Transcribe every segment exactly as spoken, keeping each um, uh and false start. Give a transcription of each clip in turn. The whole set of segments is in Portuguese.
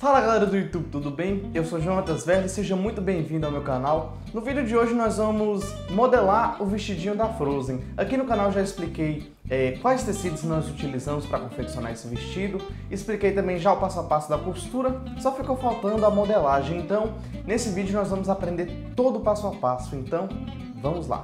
Fala galera do YouTube, tudo bem? Eu sou Jonatas Verde e seja muito bem-vindo ao meu canal. No vídeo de hoje nós vamos modelar o vestidinho da Frozen. Aqui no canal já expliquei é, quais tecidos nós utilizamos para confeccionar esse vestido. Expliquei também já o passo a passo da costura, só ficou faltando a modelagem. Então, nesse vídeo nós vamos aprender todo o passo a passo. Então, vamos lá!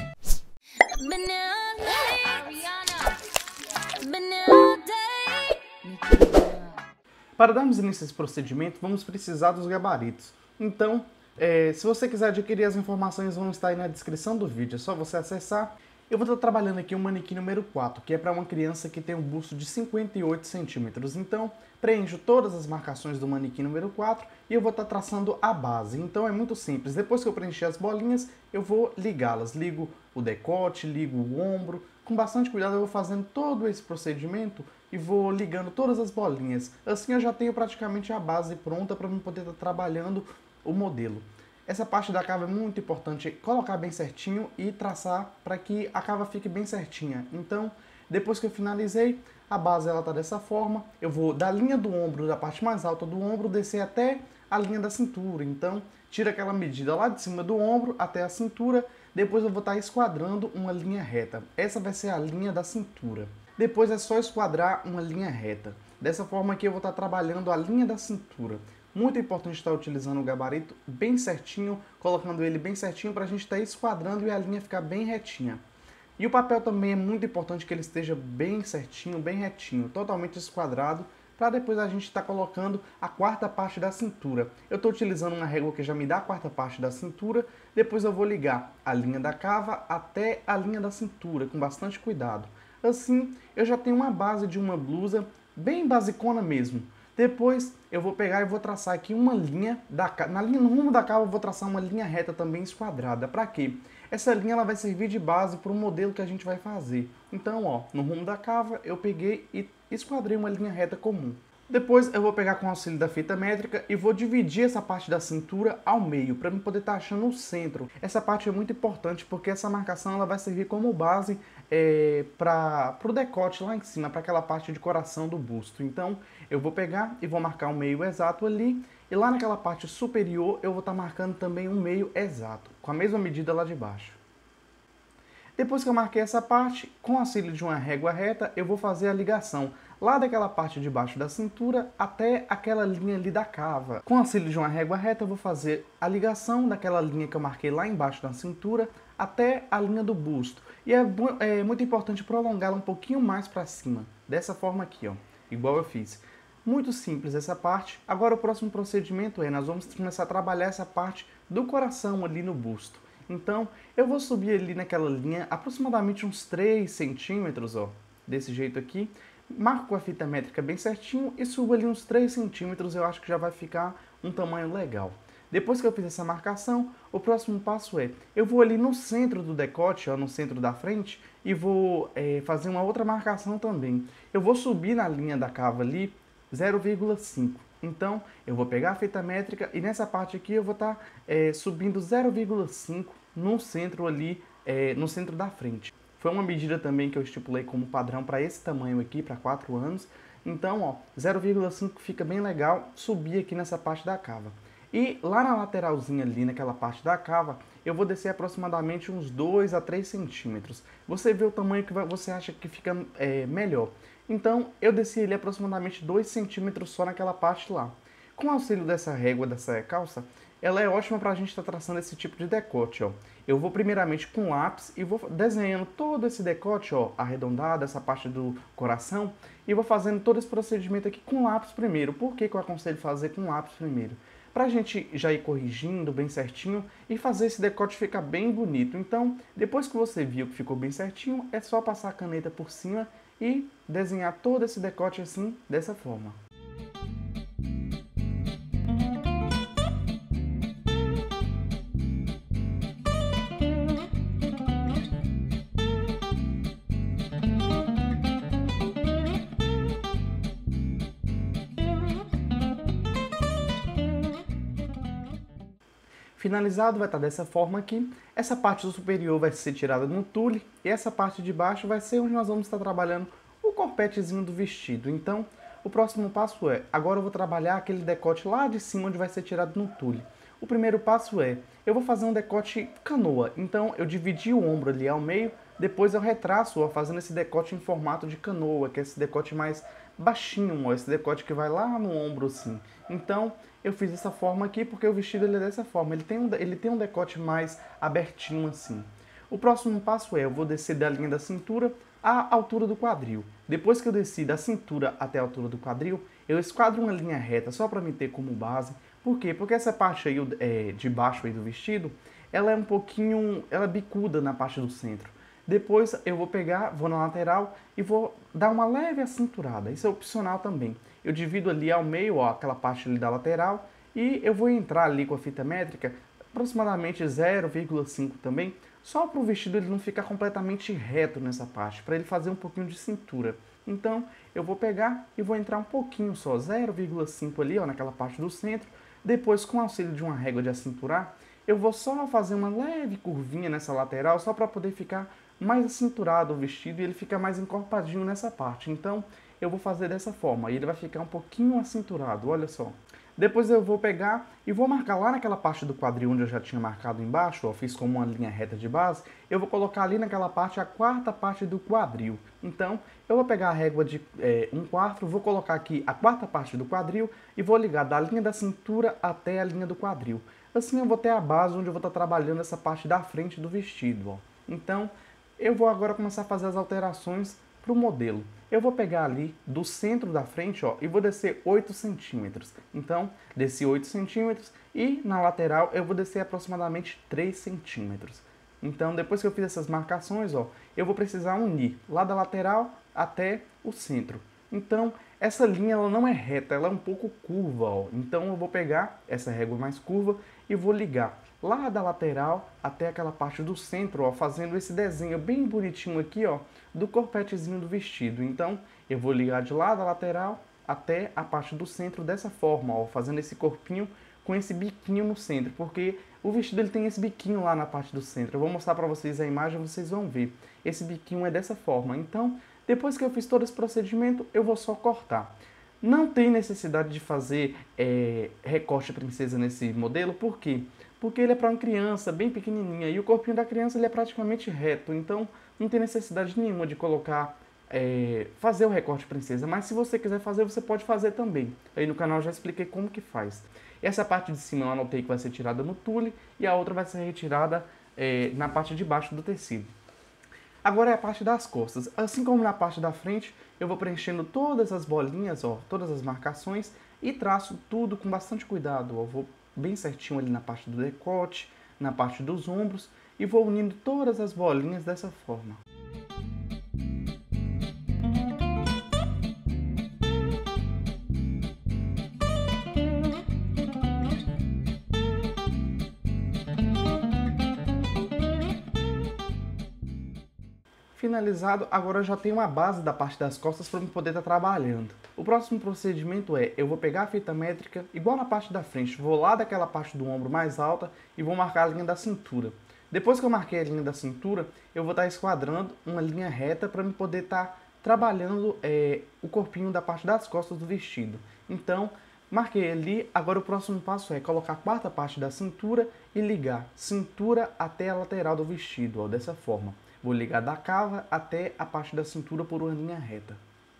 Para darmos início a esse procedimento, vamos precisar dos gabaritos. Então, é, se você quiser adquirir as informações, vão estar aí na descrição do vídeo. É só você acessar. Eu vou estar trabalhando aqui um manequim número quatro, que é para uma criança que tem um busto de cinquenta e oito centímetros. Então, preencho todas as marcações do manequim número quatro e eu vou estar traçando a base. Então, é muito simples. Depois que eu preencher as bolinhas, eu vou ligá-las. Ligo o decote, ligo o ombro. Com bastante cuidado, eu vou fazendo todo esse procedimento e vou ligando todas as bolinhas. Assim eu já tenho praticamente a base pronta para eu poder estar trabalhando o modelo. Essa parte da cava é muito importante colocar bem certinho e traçar para que a cava fique bem certinha. Então, depois que eu finalizei, a base ela tá dessa forma. Eu vou da linha do ombro, da parte mais alta do ombro, descer até a linha da cintura. Então, tira aquela medida lá de cima do ombro até a cintura. Depois eu vou estar esquadrando uma linha reta. Essa vai ser a linha da cintura. Depois é só esquadrar uma linha reta. Dessa forma aqui eu vou estar trabalhando a linha da cintura. Muito importante estar utilizando o gabarito bem certinho, colocando ele bem certinho para a gente estar esquadrando e a linha ficar bem retinha. E o papel também é muito importante que ele esteja bem certinho, bem retinho, totalmente esquadrado, para depois a gente estar colocando a quarta parte da cintura. Eu estou utilizando uma régua que já me dá a quarta parte da cintura, depois eu vou ligar a linha da cava até a linha da cintura, com bastante cuidado. Assim, eu já tenho uma base de uma blusa bem basicona mesmo. Depois, eu vou pegar e vou traçar aqui uma linha, da, na linha, no rumo da cava eu vou traçar uma linha reta também esquadrada. Para quê? Essa linha ela vai servir de base para o modelo que a gente vai fazer. Então, ó, no rumo da cava eu peguei e esquadrei uma linha reta comum. Depois eu vou pegar com o auxílio da fita métrica e vou dividir essa parte da cintura ao meio, para eu poder estar achando o centro. Essa parte é muito importante porque essa marcação ela vai servir como base é, para o decote lá em cima, para aquela parte de coração do busto. Então eu vou pegar e vou marcar o meio exato ali, e lá naquela parte superior eu vou estar marcando também um meio exato, com a mesma medida lá de baixo. Depois que eu marquei essa parte, com o auxílio de uma régua reta, eu vou fazer a ligação lá daquela parte de baixo da cintura até aquela linha ali da cava. Com o auxílio de uma régua reta, eu vou fazer a ligação daquela linha que eu marquei lá embaixo da cintura até a linha do busto. E é, é muito importante prolongá-la um pouquinho mais para cima, dessa forma aqui, ó, igual eu fiz. Muito simples essa parte. Agora o próximo procedimento é, nós vamos começar a trabalhar essa parte do coração ali no busto. Então, eu vou subir ali naquela linha aproximadamente uns três centímetros, ó, desse jeito aqui. Marco com a fita métrica bem certinho e subo ali uns três centímetros, eu acho que já vai ficar um tamanho legal. Depois que eu fiz essa marcação, o próximo passo é, eu vou ali no centro do decote, ó, no centro da frente, e vou é, fazer uma outra marcação também. Eu vou subir na linha da cava ali zero vírgula cinco. Então, eu vou pegar a fita métrica e nessa parte aqui eu vou estar tá, é, subindo zero vírgula cinco no centro ali, é, no centro da frente. Foi uma medida também que eu estipulei como padrão para esse tamanho aqui, para quatro anos. Então, ó, zero vírgula cinco fica bem legal subir aqui nessa parte da cava. E lá na lateralzinha ali, naquela parte da cava, eu vou descer aproximadamente uns dois a três centímetros. Você vê o tamanho que você acha que fica é, melhor. Então, eu desci ele aproximadamente dois centímetros só naquela parte lá. Com o auxílio dessa régua, dessa calça, ela é ótima para a gente estar tá traçando esse tipo de decote, ó. Eu vou primeiramente com lápis e vou desenhando todo esse decote, ó, arredondado, essa parte do coração, e vou fazendo todo esse procedimento aqui com lápis primeiro. Por que que eu aconselho fazer com lápis primeiro? Para a gente já ir corrigindo bem certinho e fazer esse decote ficar bem bonito. Então, depois que você viu que ficou bem certinho, é só passar a caneta por cima e desenhar todo esse decote assim, dessa forma. Finalizado vai estar dessa forma aqui. Essa parte superior vai ser tirada no tule e essa parte de baixo vai ser onde nós vamos estar trabalhando o corpetezinho do vestido. Então, O próximo passo é, agora eu vou trabalhar aquele decote lá de cima onde vai ser tirado no tule. O primeiro passo é, eu vou fazer um decote canoa, então eu dividi o ombro ali ao meio, depois eu retraço, ó, fazendo esse decote em formato de canoa, que é esse decote mais baixinho, ó, esse decote que vai lá no ombro assim. Então, eu fiz dessa forma aqui porque o vestido ele é dessa forma, ele tem um, ele tem um decote mais abertinho assim. O próximo passo é, eu vou descer da linha da cintura à altura do quadril. Depois que eu desci da cintura até a altura do quadril, eu esquadro uma linha reta só para me ter como base. Por quê? Porque essa parte aí é, de baixo aí do vestido, ela é um pouquinho, ela é bicuda na parte do centro. Depois eu vou pegar, vou na lateral e vou dar uma leve acinturada. Isso é opcional também. Eu divido ali ao meio, ó, aquela parte ali da lateral, e eu vou entrar ali com a fita métrica aproximadamente zero vírgula cinco também, só para o vestido ele não ficar completamente reto nessa parte, para ele fazer um pouquinho de cintura. Então eu vou pegar e vou entrar um pouquinho só, zero vírgula cinco ali, ó, naquela parte do centro. Depois, com o auxílio de uma régua de acinturar, eu vou só fazer uma leve curvinha nessa lateral, só para poder ficar mais acinturado o vestido e ele fica mais encorpadinho nessa parte. Então eu vou fazer dessa forma, e ele vai ficar um pouquinho acinturado, olha só. Depois eu vou pegar e vou marcar lá naquela parte do quadril onde eu já tinha marcado embaixo, ó, fiz como uma linha reta de base, eu vou colocar ali naquela parte a quarta parte do quadril. Então, eu vou pegar a régua de é, um quarto, vou colocar aqui a quarta parte do quadril e vou ligar da linha da cintura até a linha do quadril. Assim eu vou ter a base onde eu vou estar trabalhando essa parte da frente do vestido, ó. Então, eu vou agora começar a fazer as alterações para o modelo. Eu vou pegar ali do centro da frente, ó, e vou descer oito centímetros. Então, desci oito centímetros e na lateral eu vou descer aproximadamente três centímetros. Então, depois que eu fiz essas marcações, ó, eu vou precisar unir lá da lateral até o centro. Então, essa linha ela não é reta, ela é um pouco curva, ó. Então, eu vou pegar essa régua mais curva e vou ligar lá da lateral até aquela parte do centro, ó, fazendo esse desenho bem bonitinho aqui, ó, do corpetezinho do vestido. Então, eu vou ligar de lá da lateral até a parte do centro dessa forma, ó, fazendo esse corpinho com esse biquinho no centro, porque o vestido ele tem esse biquinho lá na parte do centro. Eu vou mostrar para vocês a imagem, vocês vão ver. Esse biquinho é dessa forma. Então, depois que eu fiz todo esse procedimento, eu vou só cortar. Não tem necessidade de fazer é, recorte princesa nesse modelo, por quê? Porque ele é para uma criança bem pequenininha e o corpinho da criança ele é praticamente reto, então não tem necessidade nenhuma de colocar, é, fazer o recorte princesa, mas se você quiser fazer, você pode fazer também. Aí no canal eu já expliquei como que faz. Essa parte de cima eu anotei que vai ser tirada no tule e a outra vai ser retirada é, na parte de baixo do tecido. Agora é a parte das costas. Assim como na parte da frente, eu vou preenchendo todas as bolinhas, ó, todas as marcações e traço tudo com bastante cuidado. Ó. Vou bem certinho ali na parte do decote, na parte dos ombros e vou unindo todas as bolinhas dessa forma. Finalizado, agora eu já tenho uma base da parte das costas para eu poder estar trabalhando. O próximo procedimento é, eu vou pegar a fita métrica, igual na parte da frente, vou lá daquela parte do ombro mais alta e vou marcar a linha da cintura. Depois que eu marquei a linha da cintura, eu vou estar esquadrando uma linha reta para eu poder estar trabalhando é, o corpinho da parte das costas do vestido. Então, marquei ali, agora o próximo passo é colocar a quarta parte da cintura e ligar cintura até a lateral do vestido, ó, dessa forma. Vou ligar da cava até a parte da cintura por uma linha reta.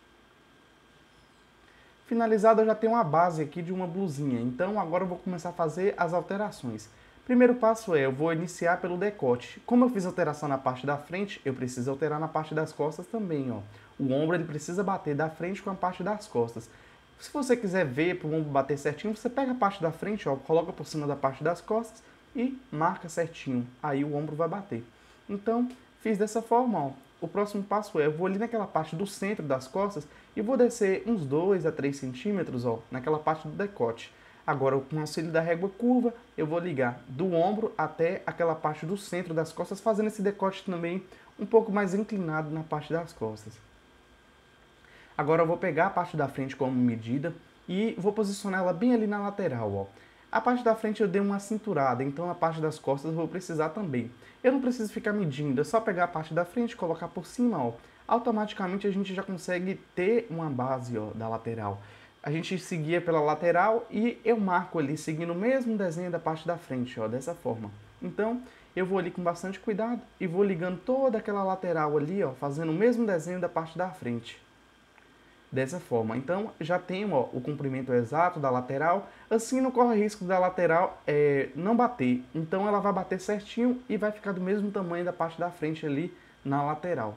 Finalizado, eu já tenho uma base aqui de uma blusinha, então agora eu vou começar a fazer as alterações. Primeiro passo é, eu vou iniciar pelo decote. Como eu fiz alteração na parte da frente, eu preciso alterar na parte das costas também, ó. O ombro ele precisa bater da frente com a parte das costas. Se você quiser ver para o ombro bater certinho, você pega a parte da frente, ó, coloca por cima da parte das costas e marca certinho. Aí o ombro vai bater. Então, fiz dessa forma, ó. O próximo passo é, eu vou ali naquela parte do centro das costas e vou descer uns dois a três centímetros, ó, naquela parte do decote. Agora, com o auxílio da régua curva, eu vou ligar do ombro até aquela parte do centro das costas, fazendo esse decote também um pouco mais inclinado na parte das costas. Agora eu vou pegar a parte da frente como medida e vou posicionar ela bem ali na lateral, ó. A parte da frente eu dei uma cinturada, então a parte das costas eu vou precisar também. Eu não preciso ficar medindo, é só pegar a parte da frente e colocar por cima, ó. automaticamente a gente já consegue ter uma base, ó, da lateral. A gente seguia pela lateral e eu marco ali, seguindo o mesmo desenho da parte da frente, ó, dessa forma. Então, eu vou ali com bastante cuidado e vou ligando toda aquela lateral ali, ó, fazendo o mesmo desenho da parte da frente. Dessa forma. Então, já tenho, ó, o comprimento exato da lateral, assim não corre risco da lateral é, não bater. Então, ela vai bater certinho e vai ficar do mesmo tamanho da parte da frente ali na lateral.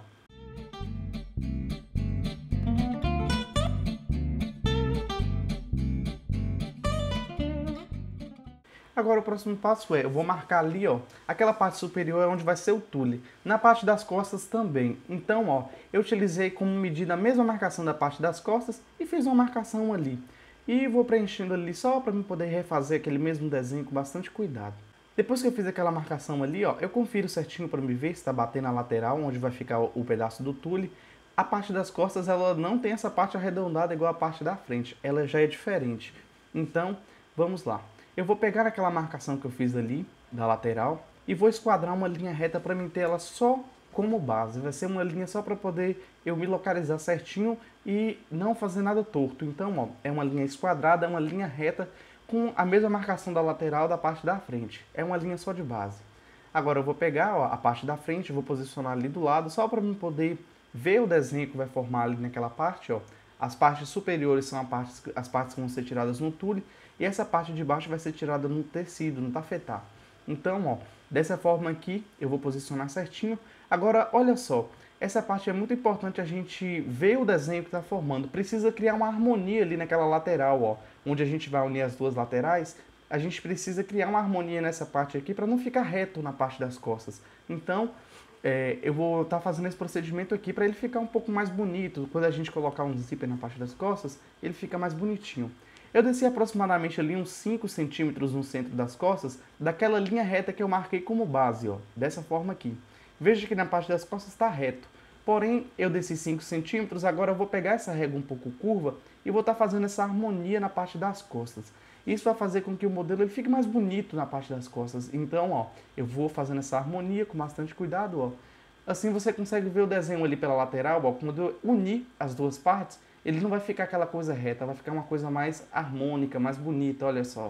Agora o próximo passo é, eu vou marcar ali, ó, aquela parte superior é onde vai ser o tule. Na parte das costas também. Então, ó, eu utilizei como medida a mesma marcação da parte das costas e fiz uma marcação ali. E vou preenchendo ali só para eu poder refazer aquele mesmo desenho com bastante cuidado. Depois que eu fiz aquela marcação ali, ó, eu confiro certinho para me ver se está batendo na lateral, onde vai ficar o, o pedaço do tule. A parte das costas, ela não tem essa parte arredondada igual a parte da frente. Ela já é diferente. Então, vamos lá. Eu vou pegar aquela marcação que eu fiz ali, da lateral, e vou esquadrar uma linha reta para mim ter ela só como base. Vai ser uma linha só para poder eu me localizar certinho e não fazer nada torto. Então, ó, é uma linha esquadrada, é uma linha reta com a mesma marcação da lateral da parte da frente. É uma linha só de base. Agora eu vou pegar, ó, a parte da frente, vou posicionar ali do lado, só para mim poder ver o desenho que vai formar ali naquela parte, ó. As partes superiores são as partes, as partes que vão ser tiradas no tule e essa parte de baixo vai ser tirada no tecido, no tafetá. Então, ó, dessa forma aqui eu vou posicionar certinho. Agora, olha só, essa parte é muito importante a gente ver o desenho que está formando. Precisa criar uma harmonia ali naquela lateral, ó, onde a gente vai unir as duas laterais. A gente precisa criar uma harmonia nessa parte aqui para não ficar reto na parte das costas. Então, É, eu vou estar tá fazendo esse procedimento aqui para ele ficar um pouco mais bonito. Quando a gente colocar um zíper na parte das costas, ele fica mais bonitinho. Eu desci aproximadamente ali uns cinco centímetros no centro das costas, daquela linha reta que eu marquei como base, ó, dessa forma aqui. Veja que na parte das costas está reto. Porém, eu desci cinco centímetros, agora eu vou pegar essa régua um pouco curva e vou estar tá fazendo essa harmonia na parte das costas. Isso vai fazer com que o modelo ele fique mais bonito na parte das costas. Então, ó, eu vou fazendo essa harmonia com bastante cuidado, ó. Assim você consegue ver o desenho ali pela lateral, ó. Quando eu unir as duas partes, ele não vai ficar aquela coisa reta, vai ficar uma coisa mais harmônica, mais bonita, olha só.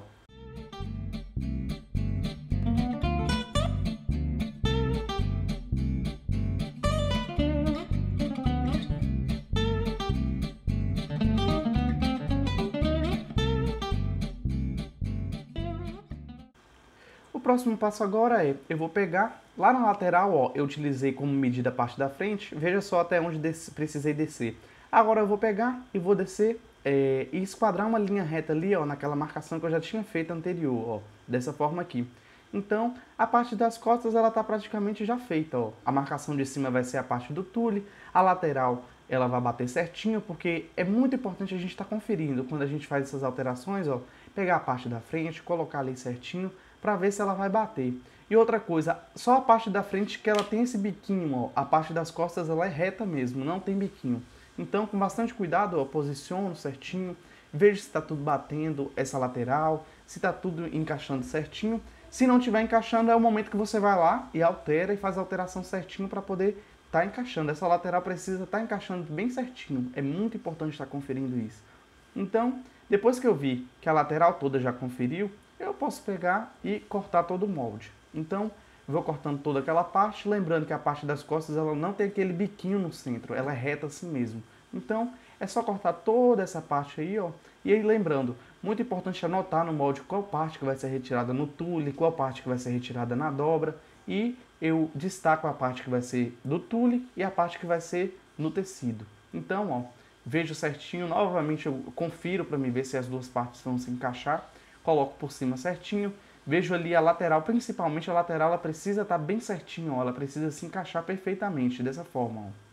O próximo passo agora é, eu vou pegar, lá na lateral, ó, eu utilizei como medida a parte da frente, veja só até onde des- precisei descer. Agora eu vou pegar e vou descer é, e esquadrar uma linha reta ali, ó, naquela marcação que eu já tinha feito anterior, ó, dessa forma aqui. Então, a parte das costas, ela está praticamente já feita, ó. A marcação de cima vai ser a parte do tule, a lateral, ela vai bater certinho, porque é muito importante a gente estar tá conferindo, quando a gente faz essas alterações, ó, pegar a parte da frente, colocar ali certinho, para ver se ela vai bater. E outra coisa, só a parte da frente que ela tem esse biquinho, ó, a parte das costas ela é reta mesmo, não tem biquinho. Então, com bastante cuidado, eu posiciono certinho, vejo se está tudo batendo essa lateral, se está tudo encaixando certinho. Se não estiver encaixando, é o momento que você vai lá e altera e faz a alteração certinho para poder estar tá encaixando. Essa lateral precisa estar tá encaixando bem certinho, é muito importante estar tá conferindo isso. Então, depois que eu vi que a lateral toda já conferiu, eu posso pegar e cortar todo o molde. Então, vou cortando toda aquela parte, lembrando que a parte das costas ela não tem aquele biquinho no centro, ela é reta assim mesmo. Então, é só cortar toda essa parte aí, ó. E aí, lembrando, muito importante anotar no molde qual parte que vai ser retirada no tule, qual parte que vai ser retirada na dobra. E eu destaco a parte que vai ser do tule e a parte que vai ser no tecido. Então, ó, vejo certinho, novamente eu confiro para me ver se as duas partes vão se encaixar. Coloco por cima certinho, vejo ali a lateral, principalmente a lateral, ela precisa estar bem certinho, ó, ela precisa se encaixar perfeitamente, dessa forma, ó.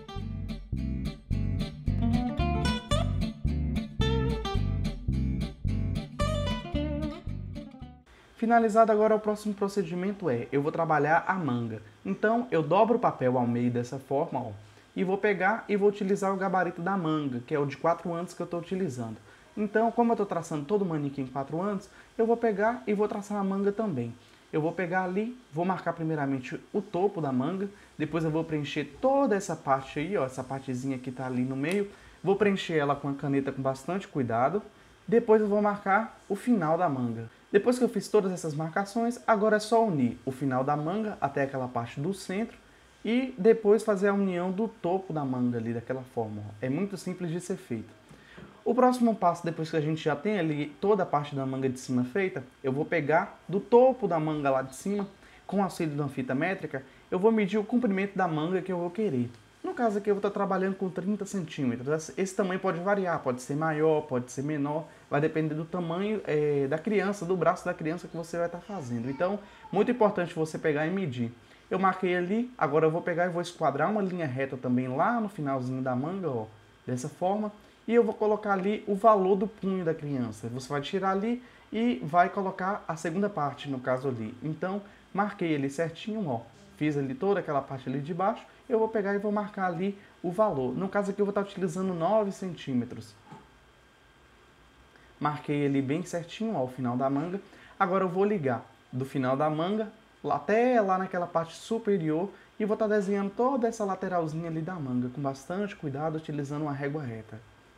Finalizado agora, o próximo procedimento é, eu vou trabalhar a manga. Então, eu dobro o papel ao meio dessa forma, ó, e vou pegar e vou utilizar o gabarito da manga, que é o de quatro antos que eu estou utilizando. Então, como eu estou traçando todo o manequim em quatro antos, eu vou pegar e vou traçar a manga também. eu vou pegar ali, vou marcar primeiramente o topo da manga, depois eu vou preencher toda essa parte aí, ó, essa partezinha que tá ali no meio, vou preencher ela com a caneta com bastante cuidado, depois eu vou marcar o final da manga. Depois que eu fiz todas essas marcações, agora é só unir o final da manga até aquela parte do centro e depois fazer a união do topo da manga ali, daquela forma, ó. É muito simples de ser feito. O próximo passo, depois que a gente já tem ali toda a parte da manga de cima feita, eu vou pegar do topo da manga lá de cima, com o auxílio de uma fita métrica, eu vou medir o comprimento da manga que eu vou querer. No caso aqui eu vou estar trabalhando com trinta centímetros, esse tamanho pode variar, pode ser maior, pode ser menor, vai depender do tamanho é, da criança, do braço da criança que você vai estar fazendo. Então, muito importante você pegar e medir. Eu marquei ali, agora eu vou pegar e vou esquadrar uma linha reta também lá no finalzinho da manga, ó, dessa forma. E eu vou colocar ali o valor do punho da criança. Você vai tirar ali e vai colocar a segunda parte, no caso ali. Então, marquei ali certinho, ó. Fiz ali toda aquela parte ali de baixo. Eu vou pegar e vou marcar ali o valor. No caso aqui eu vou estar utilizando nove centímetros. Marquei ali bem certinho, ó, o final da manga. Agora eu vou ligar do final da manga até lá naquela parte superior e vou estar desenhando toda essa lateralzinha ali da manga com bastante cuidado, utilizando uma régua reta.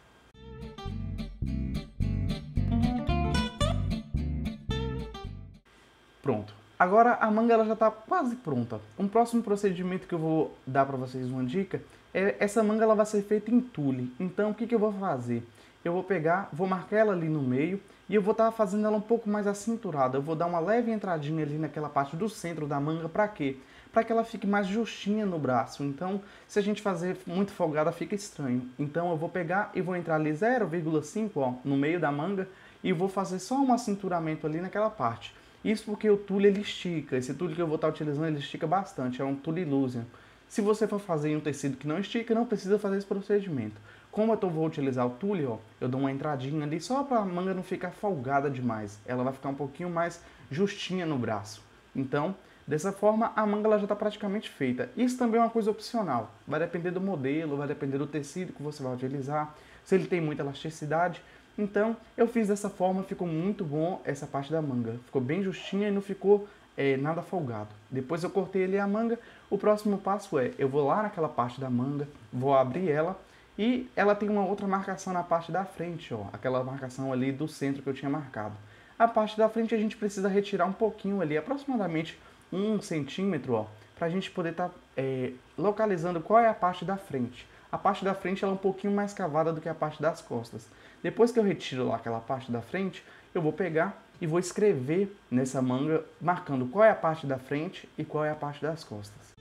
Pronto. Agora a manga ela já está quase pronta. Um próximo procedimento que eu vou dar para vocês uma dica é essa manga ela vai ser feita em tule. Então o que, que eu vou fazer? Eu vou pegar, vou marcar ela ali no meio e eu vou estar fazendo ela um pouco mais acinturada. Eu vou dar uma leve entradinha ali naquela parte do centro da manga. Para quê? Para que ela fique mais justinha no braço. Então, se a gente fazer muito folgada, fica estranho. Então eu vou pegar e vou entrar ali zero vírgula cinco, ó, no meio da manga e vou fazer só um acinturamento ali naquela parte. Isso porque o tule ele estica, esse tule que eu vou estar utilizando ele estica bastante, é um tule Illusion. Se você for fazer em um tecido que não estica, não precisa fazer esse procedimento. Como eu tô, vou utilizar o tule, ó, eu dou uma entradinha ali só para a manga não ficar folgada demais. Ela vai ficar um pouquinho mais justinha no braço. Então, dessa forma, a manga ela já está praticamente feita. Isso também é uma coisa opcional, vai depender do modelo, vai depender do tecido que você vai utilizar, se ele tem muita elasticidade. Então, eu fiz dessa forma, ficou muito bom essa parte da manga. Ficou bem justinha e não ficou é, nada folgado. Depois eu cortei ali a manga. O próximo passo é, eu vou lá naquela parte da manga, vou abrir ela e ela tem uma outra marcação na parte da frente, ó. Aquela marcação ali do centro que eu tinha marcado. A parte da frente a gente precisa retirar um pouquinho ali, aproximadamente um centímetro, ó, para a gente poder estar tá, é, localizando qual é a parte da frente. A parte da frente ela é um pouquinho mais cavada do que a parte das costas. Depois que eu retiro lá aquela parte da frente, eu vou pegar e vou escrever nessa manga, marcando qual é a parte da frente e qual é a parte das costas.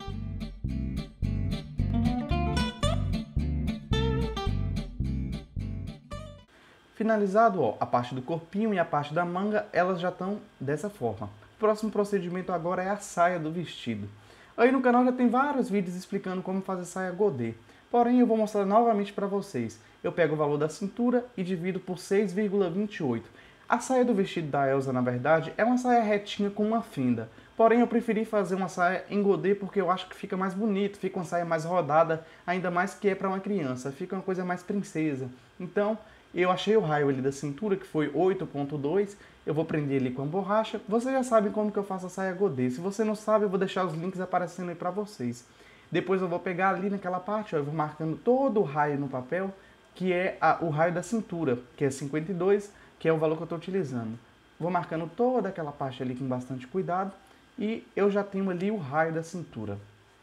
Finalizado, ó, a parte do corpinho e a parte da manga, elas já estão dessa forma. O próximo procedimento agora é a saia do vestido. Aí no canal já tem vários vídeos explicando como fazer saia godê. Porém, eu vou mostrar novamente para vocês. Eu pego o valor da cintura e divido por seis vírgula vinte e oito. A saia do vestido da Elsa, na verdade, é uma saia retinha com uma fenda. Porém, eu preferi fazer uma saia em godê porque eu acho que fica mais bonito, fica uma saia mais rodada, ainda mais que é para uma criança, fica uma coisa mais princesa. Então, eu achei o raio ali da cintura, que foi oito ponto dois, eu vou prender ele com a borracha. Vocês já sabem como que eu faço a saia godê. Se você não sabe, eu vou deixar os links aparecendo aí para vocês. Depois eu vou pegar ali naquela parte, ó, eu vou marcando todo o raio no papel, que é a, o raio da cintura, que é cinquenta e dois, que é o valor que eu estou utilizando. Vou marcando toda aquela parte ali com bastante cuidado e eu já tenho ali o raio da cintura.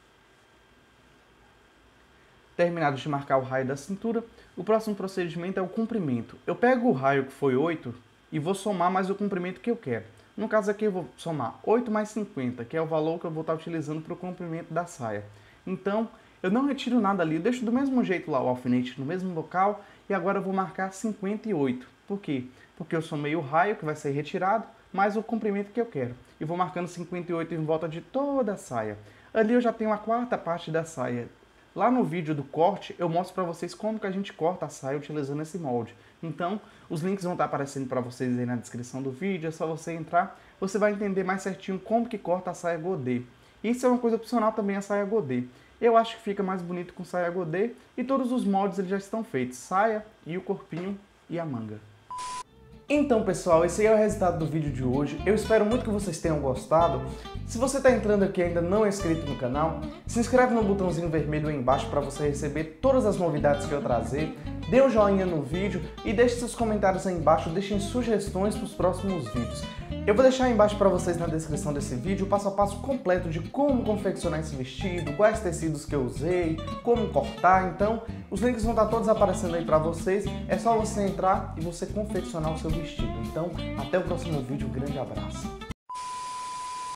Terminado de marcar o raio da cintura, o próximo procedimento é o comprimento. Eu pego o raio que foi oito e vou somar mais o comprimento que eu quero. No caso aqui eu vou somar oito mais cinquenta, que é o valor que eu vou estar utilizando para o comprimento da saia. Então, eu não retiro nada ali, eu deixo do mesmo jeito lá o alfinete no mesmo local e agora eu vou marcar cinquenta e oito. Por quê? Porque eu somei o raio que vai ser retirado, mais o comprimento que eu quero. E vou marcando cinquenta e oito em volta de toda a saia. Ali eu já tenho a quarta parte da saia. Lá no vídeo do corte, eu mostro para vocês como que a gente corta a saia utilizando esse molde. Então, os links vão estar aparecendo para vocês aí na descrição do vídeo, é só você entrar, você vai entender mais certinho como que corta a saia godê. Isso é uma coisa opcional também, a saia godê. Eu acho que fica mais bonito com saia godê e todos os moldes eles já estão feitos. Saia e o corpinho e a manga. Então pessoal, esse é o resultado do vídeo de hoje. Eu espero muito que vocês tenham gostado. Se você está entrando aqui e ainda não é inscrito no canal, se inscreve no botãozinho vermelho aí embaixo para você receber todas as novidades que eu trazer. Dê um joinha no vídeo e deixe seus comentários aí embaixo, deixem sugestões para os próximos vídeos. Eu vou deixar aí embaixo para vocês na descrição desse vídeo o passo a passo completo de como confeccionar esse vestido, quais tecidos que eu usei, como cortar. Então, os links vão estar todos aparecendo aí para vocês. É só você entrar e você confeccionar o seu vestido. Então, até o próximo vídeo. Um grande abraço.